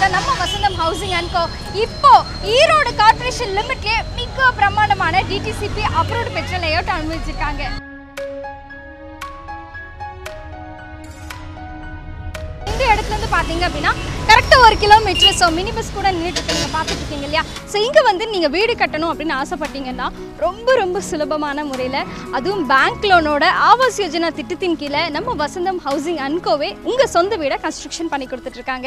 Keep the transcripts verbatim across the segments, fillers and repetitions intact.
தான் நம்ம வசந்தம் housing and கோ. இப்போ ஈரோடு கார்ப்பரேஷன் லிமிட்லயே மிக பிரம்மாண்டமான டிடிசிபி அப்ரூவ்ட் பெற்ற லேஅவுட் அனுமதிச்சிருக்காங்க. இந்த இடத்துல இருந்து பாத்தீங்க அப்படின்னா கரெக்டா ஒரு கிலோமீட்டர். ஸோ மினி பஸ் கூட நின்றுட்டு நீங்க பார்த்துட்டு இருக்கீங்க இல்லையா? ஸோ இங்கே வந்து நீங்கள் வீடு கட்டணும் அப்படின்னு ஆசைப்பட்டீங்கன்னா ரொம்ப ரொம்ப சுலபமான முறையில், அதுவும் பேங்க் லோனோட ஆவாஸ் யோஜனா திட்டத்தின் கீழே நம்ம வசந்தம் ஹவுசிங் அண்ட் கோவே உங்கள் சொந்த வீடை கன்ஸ்ட்ரக்ஷன் பண்ணி கொடுத்துட்ருக்காங்க.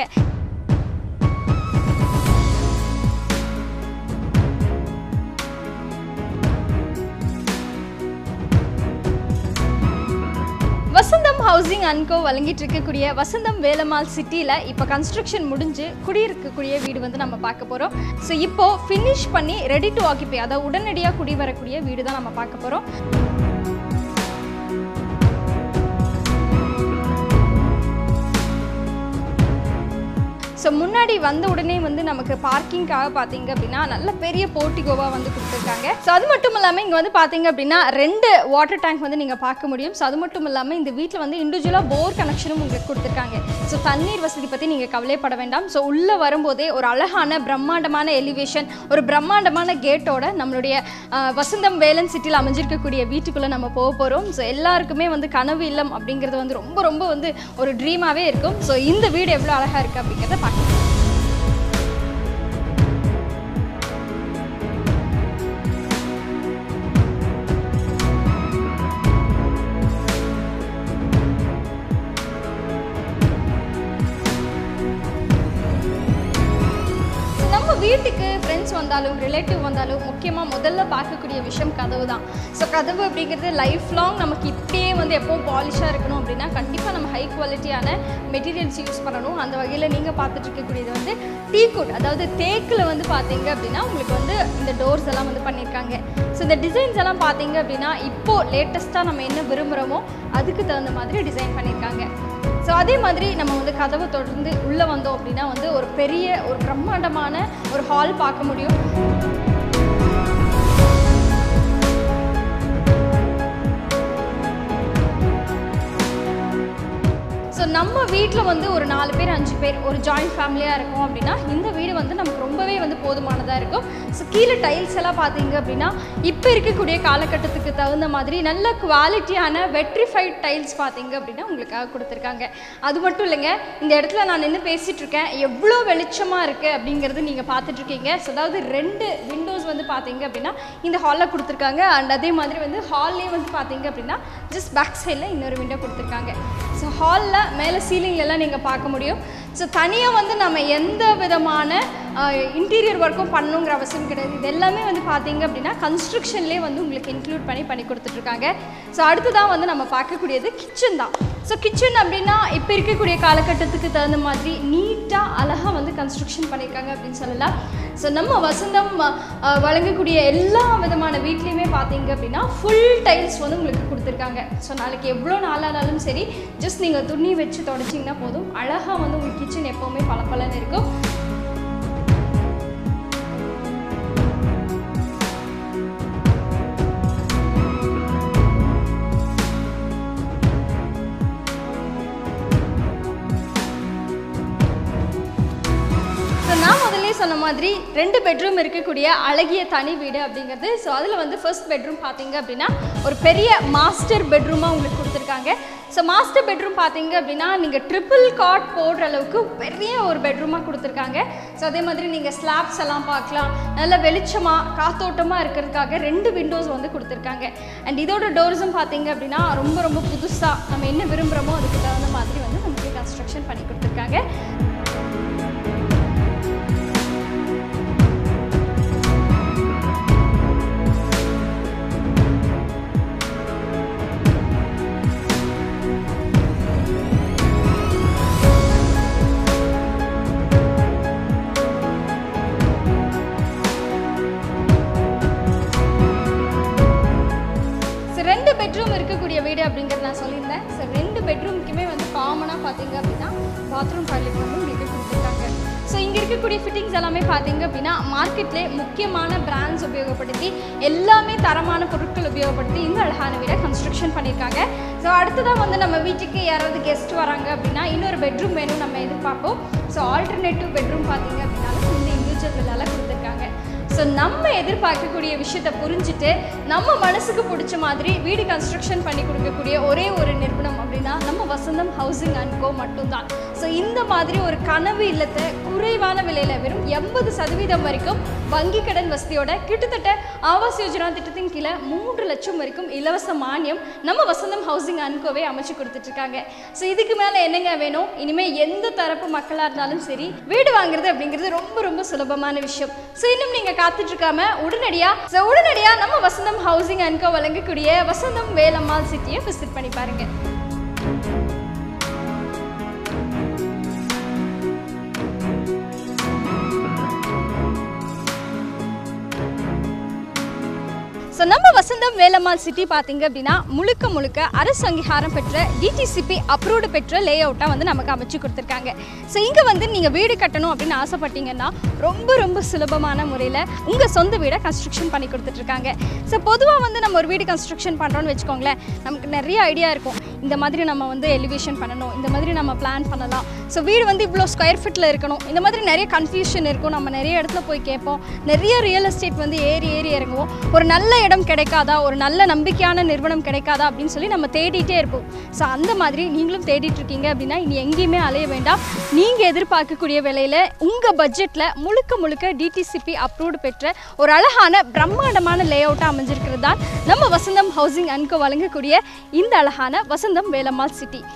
வசந்தம் ஹவுசிங் அண்ட் கோ வழங்கிட்டு இருக்கக்கூடிய வசந்தம் வேலம்மாள் சிட்டியில் இப்போ கன்ஸ்ட்ரக்ஷன் முடிஞ்சு குடியிருக்கக்கூடிய வீடு வந்து நம்ம பார்க்க போகிறோம். ஸோ இப்போ ஃபினிஷ் பண்ணி ரெடி டு ஆக்கிபை, அதாவது உடனடியாக குடி வரக்கூடிய வீடு தான் நம்ம பார்க்க போகிறோம். ஸோ முன்னாடி வந்த உடனே வந்து நமக்கு பார்க்கிங்காக பார்த்தீங்க அப்படின்னா நல்ல பெரிய போர்ட்டிகோவாக வந்து கொடுத்துருக்காங்க. ஸோ அது மட்டும் இல்லாமல் இங்கே வந்து பார்த்தீங்க அப்படின்னா ரெண்டு வாட்டர் டேங்க் வந்து நீங்கள் பார்க்க முடியும். ஸோ அது மட்டும் இல்லாமல் இந்த வீட்டில் வந்து இண்டிவிஜுவலாக போர் கனெக்ஷனும் உங்களுக்கு கொடுத்துருக்காங்க. ஸோ தண்ணீர் வசதி பற்றி நீங்கள் கவலைப்பட வேண்டாம். ஸோ உள்ளே வரும்போதே ஒரு அழகான பிரம்மாண்டமான எலிவேஷன், ஒரு பிரம்மாண்டமான கேட்டோட நம்மளுடைய வசந்தம் வேலன் சிட்டியில் அமைஞ்சிருக்கக்கூடிய வீட்டுக்குள்ளே நம்ம போக போகிறோம். ஸோ எல்லாருக்குமே வந்து கனவு இல்லம் அப்படிங்கிறது வந்து ரொம்ப ரொம்ப வந்து ஒரு ட்ரீமாகவே இருக்கும். ஸோ இந்த வீடு எவ்வளோ அழகாக இருக்குது அப்படிங்கிறத பார்க்கலாம். வீட்டுக்கு ஃப்ரெண்ட்ஸ் வந்தாலும் ரிலேட்டிவ் வந்தாலும் முக்கியமாக முதல்ல பார்க்கக்கூடிய விஷயம் கதவு தான். ஸோ கதவு அப்படிங்கிறது லைஃப் லாங் நமக்கு இப்படியே வந்து எப்போவும் பாலிஷாக இருக்கணும் அப்படின்னா கண்டிப்பாக நம்ம ஹை குவாலிட்டியான மெட்டீரியல்ஸ் யூஸ் பண்ணணும். அந்த வகையில் நீங்கள் பார்த்துட்டு இருக்கக்கூடியது வந்து டீக்குட், அதாவது தேக்கில் வந்து பார்த்தீங்க அப்படின்னா உங்களுக்கு வந்து இந்த டோர்ஸ் எல்லாம் வந்து பண்ணியிருக்காங்க. ஸோ இந்த டிசைன்ஸ் எல்லாம் பார்த்தீங்க அப்படின்னா இப்போது லேட்டஸ்ட்டாக நம்ம என்ன விரும்புகிறோமோ அதுக்கு தகுந்த மாதிரி டிசைன் பண்ணியிருக்காங்க. ஸோ அதே மாதிரி நம்ம வந்து கதவை தொடர்ந்து உள்ளே வந்தோம் அப்படின்னா வந்து ஒரு பெரிய ஒரு பிரம்மாண்டமான ஒரு ஹால் பார்க்க முடியும். ஸோ நம்ம வீட்டில் வந்து ஒரு நாலு பேர் அஞ்சு பேர் ஒரு ஜாயிண்ட் ஃபேமிலியாக இருக்கும் அப்படின்னா இந்த வீடு வந்து நமக்கு ரொம்பவே வந்து போதுமானதாக இருக்கும். ஸோ கீழே டைல்ஸ் எல்லாம் பார்த்தீங்க அப்படின்னா இப்போ இருக்கக்கூடிய காலகட்டத்துக்கு தகுந்த மாதிரி நல்ல குவாலிட்டியான வெட்ரிஃபைட் டைல்ஸ் பார்த்தீங்க அப்படின்னா உங்களுக்காக கொடுத்துருக்காங்க. அது மட்டும் இல்லைங்க, இந்த இடத்துல நான் நின்று பேசிகிட்டு இருக்கேன், எவ்வளோ வெளிச்சமாக இருக்குது அப்படிங்கிறது நீங்கள் பார்த்துட்ருக்கீங்க. ஸோ அதாவது ரெண்டு விண்டோஸ் வந்து பார்த்தீங்க அப்படின்னா இந்த ஹாலில் கொடுத்துருக்காங்க. அண்ட் அதே மாதிரி வந்து ஹால்லேயே வந்து பார்த்தீங்க அப்படின்னா ஜஸ்ட் பேக் சைடில் இன்னொரு விண்டோ கொடுத்துருக்காங்க. ஸோ ஹாலில் மேலே சீலிங்லெல்லாம் நீங்கள் பார்க்க முடியும். ஸோ தனியாக வந்து நம்ம எந்த விதமான இன்டீரியர் ஒர்க்கும் பண்ணணுங்கிற அவசியம் கிடையாது. இது எல்லாமே வந்து பார்த்தீங்க அப்படின்னா கன்ஸ்ட்ரக்ஷன்லேயே வந்து உங்களுக்கு இன்க்ளூட் பண்ணி பண்ணி கொடுத்துட்ருக்காங்க. ஸோ அடுத்ததான் வந்து நம்ம பார்க்கக்கூடியது கிச்சன் தான். ஸோ கிச்சன் அப்படின்னா இப்போ இருக்கக்கூடிய காலகட்டத்துக்கு தகுந்த மாதிரி நீட்டாக அழகாக வந்து கன்ஸ்ட்ரக்ஷன் பண்ணியிருக்காங்க அப்படின்னு சொல்லலாம். ஸோ நம்ம வசந்தம் வழங்கக்கூடிய எல்லா விதமான வீட்லேயுமே பார்த்தீங்க அப்படின்னா ஃபுல் டைல்ஸ் வந்து உங்களுக்கு கொடுத்துருக்காங்க. ஸோ நாளைக்கு எவ்வளோ நாளானாலும் சரி ஜஸ்ட் நீங்கள் துணி வச்சு தொடச்சிங்கன்னா போதும், அழகாக வந்து உங்களுக்கு கிச்சன் எப்போவுமே பளபளன்னு இருக்கும். சொன்ன மாதிரி ரெண்டு பெட்ரூம் இருக்கக்கூடிய அழகிய தனி வீடு அப்படிங்கிறது. ஸோ அதில் வந்து ஃபர்ஸ்ட் பெட்ரூம் பார்த்தீங்க அப்படின்னா ஒரு பெரிய மாஸ்டர் பெட்ரூமாக உங்களுக்கு கொடுத்துருக்காங்க. ஸோ மாஸ்டர் பெட்ரூம் பார்த்தீங்க அப்படின்னா நீங்கள் ட்ரிபிள் காட் போடுற அளவுக்கு பெரிய ஒரு பெட்ரூமாக கொடுத்துருக்காங்க. ஸோ அதே மாதிரி நீங்கள் ஸ்லாப்ஸ் எல்லாம் பார்க்கலாம், நல்ல வெளிச்சமாக காத்தோட்டமாக இருக்கிறதுக்காக ரெண்டு விண்டோஸ் வந்து கொடுத்துருக்காங்க. அண்ட் இதோட டோர்ஸும் பார்த்தீங்க அப்படின்னா ரொம்ப ரொம்ப புதுசாக நம்ம என்ன விரும்புகிறோமோ அதுக்கு தகுந்த மாதிரி வந்து நமக்கு கன்ஸ்ட்ரக்ஷன் பண்ணி கொடுத்துருக்காங்க. இருக்கக்கூடிய வீடு அப்படிங்கிறது நான் சொல்லியிருந்தேன். ஸோ ரெண்டு பெட்ரூமுக்குமே வந்து காமனாக பார்த்தீங்க அப்படின்னா பாத்ரூம் டாய்லெட் வந்து உங்களுக்கு கொடுத்துருக்காங்க. ஸோ இங்கே இருக்கக்கூடிய ஃபிட்டிங்ஸ் எல்லாமே பார்த்தீங்க அப்படின்னா மார்க்கெட்லேயே முக்கியமான பிராண்ட்ஸ் உபயோகப்படுத்தி எல்லாமே தரமான பொருட்கள் உபயோகப்படுத்தி இந்த அழகான வீடை கன்ஸ்ட்ரக்ஷன் பண்ணியிருக்காங்க. ஸோ அடுத்ததாக வந்து நம்ம வீட்டுக்கு யாராவது கெஸ்ட் வராங்க அப்படின்னா இன்னொரு பெட்ரூம் வேணும் நம்ம எதிர்பார்ப்போம். ஸோ ஆல்டர்னேட்டிவ் பெட்ரூம் பார்த்தீங்க அப்படின்னாலும் இந்த இண்டிவிஜுவல் வில்லால கொடுத்துருக்காங்க. ஸோ நம்ம எதிர்பார்க்கக்கூடிய விஷயத்தை புரிஞ்சுட்டு நம்ம மனசுக்கு பிடிச்ச மாதிரி வீடு கன்ஸ்ட்ரக்ஷன் பண்ணி கொடுக்கக்கூடிய ஒரே ஒரு நிறுவனம் அப்படின்னா நம்ம வசந்தம் ஹவுசிங் அண்ட் கோ மட்டும்தான். ஸோ இந்த மாதிரி ஒரு கனவு இல்லத்தை குறைவான விலையில் வெறும் எண்பது சதவீதம் வரைக்கும் வங்கி கடன் வசதியோட கிட்டத்தட்ட ஆவாஸ் யோஜனா திட்டத்தின் கீழே மூன்று லட்சம் வரைக்கும் இலவச மானியம் நம்ம வசந்தம் ஹவுசிங் அண்ட் கோவே அமைச்சு கொடுத்துட்ருக்காங்க. ஸோ இதுக்கு மேலே என்னங்க வேணும்? இனிமேல் எந்த தரப்பு மக்களாக இருந்தாலும் சரி வீடு வாங்குறது அப்படிங்கிறது ரொம்ப ரொம்ப சுலபமான விஷயம். ஸோ இன்னும் நீங்கள் காத்துட்டு இருக்காம உடனடியா உடனடியா நம்ம வசந்தம் ஹவுசிங் அண்ட் கோ வழங்கக்கூடிய வசந்தம் வேலம்மாள் சிட்டியை விசிட் பண்ணி பாருங்க. ஸோ நம்ம வசந்தம் வேலம்மாள் சிட்டி பார்த்தீங்க அப்படின்னா முழுக்க முழுக்க அரசு அங்கீகாரம் பெற்ற டிடிசிபி அப்ரூவ்டு பெற்ற லே அவுட்டாக வந்து நமக்கு அமைச்சு கொடுத்துருக்காங்க. ஸோ இங்கே வந்து நீங்கள் வீடு கட்டணும் அப்படின்னு ஆசைப்பட்டீங்கன்னா ரொம்ப ரொம்ப சுலபமான முறையில் உங்கள் சொந்த வீடை கன்ஸ்ட்ரக்ஷன் பண்ணி கொடுத்துட்ருக்காங்க. ஸோ பொதுவாக வந்து நம்ம ஒரு வீடு கன்ஸ்ட்ரக்ஷன் பண்ணுறோன்னு வச்சுக்கோங்களேன், நமக்கு நிறைய ஐடியா இருக்கும். இந்த மாதிரி நம்ம வந்து எலிவேஷன் பண்ணணும், இந்த மாதிரி நம்ம பிளான் பண்ணலாம், ஸோ வீடு வந்து இவ்வளோ ஸ்கொயர் ஃபீட்டில் இருக்கணும், இந்த மாதிரி நிறைய கன்ஃபியூஷன் இருக்கும். நம்ம நிறைய இடத்துல போய் கேட்போம், நிறைய ரியல் எஸ்டேட் வந்து ஏறி ஏறி இறங்குவோம். ஒரு நல்ல இடம் கிடைக்காதா, ஒரு நல்ல நம்பிக்கையான நிறுவனம் கிடைக்காதா அப்படின்னு சொல்லி நம்ம தேடிட்டே இருப்போம். ஸோ அந்த மாதிரி நீங்களும் தேடிட்டு இருக்கீங்க அப்படின்னா இனி எங்கேயுமே அலைய வேண்டாம். நீங்கள் எதிர்பார்க்கக்கூடிய விலையில் உங்கள் பட்ஜெட்டில் முழுக்க முழுக்க டிடிசிபி அப்ரூவ்டு பெற்ற ஒரு அழகான பிரம்மாண்டமான லே அவுட்டாக அமைஞ்சிருக்கிறது தான் நம்ம வசந்தம் ஹவுசிங் அண்ட் கோ வழங்கக்கூடிய இந்த அழகான வசந்தம் வேலம்மாள் சிட்டி.